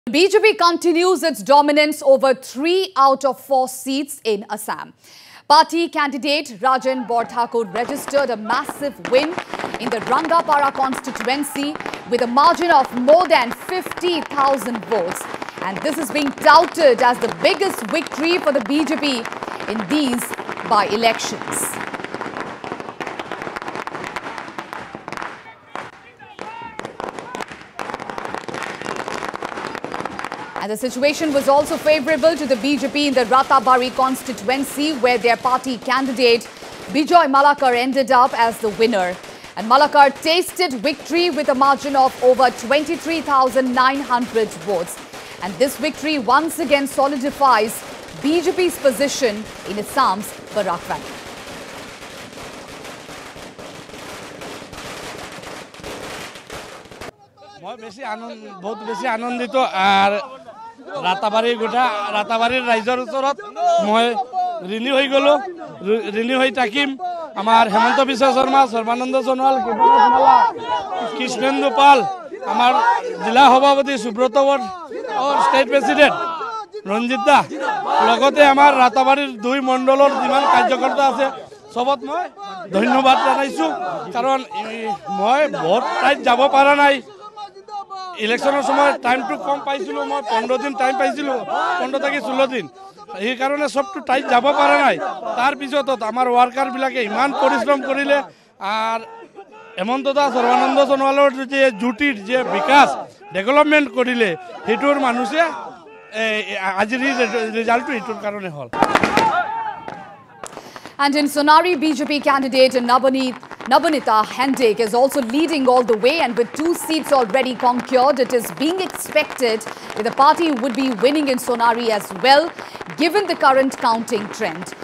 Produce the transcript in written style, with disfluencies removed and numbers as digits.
BJP continues its dominance over 3 out of 4 seats in Assam. Party candidate Rajen Borthakur registered a massive win in the Rangapara constituency with a margin of more than 50,000 votes. And this is being touted as the biggest victory for the BJP in these by-elections. And the situation was also favourable to the BJP in the Ratabari constituency, where their party candidate Bijoy Malakar ended up as the winner. And Malakar tasted victory with a margin of over 23,900 votes. And this victory once again solidifies BJP's position in Assam's Barak Valley. बहुत बेसी आनंदित और राताबारी riser ओचरत मैं ऋणी हो गलो ऋणी हो থাকিম आमार हेमंत विश्व शर्मा सर्बानंद सोनोवाल कृष्णेंदु पाल आमार जिला सभापति सुब्रत बर और स्टेट प्रेसिडेंट रंजित दा लगते आमार राताबारीर 2 मंडलर जिमान कार्यकर्ता आछे सबत मैं धन्यवाद जानाइछु कारण मैं भोट टाइट যাব পারা নাই इलेक्शनर समय टाइम तो कम पाइছিলো मैं 15 दिन टाइम पाइছিলো 15 থেকে 16 दिन এই কারণে সবটো টাইট যাব পারা নাই তার পিছতো আমার ওয়ার্কার বিলাকে ইমান পরিশ্রম করিলে আর হেমন্ত দা সর্বানন্দ সোনোৱালৰ যে জুটিৰ যে বিকাশ ডেভেলপমেন্ট করিলে হেতুৰ মানুহে আজিৰ ৰিজাল্টটো হেতুৰ কাৰণে হল। And in Sonari, BJP candidate Nabanita Handique is also leading all the way, and with 2 seats already conquered, it is being expected that the party would be winning in Sonari as well, given the current counting trend.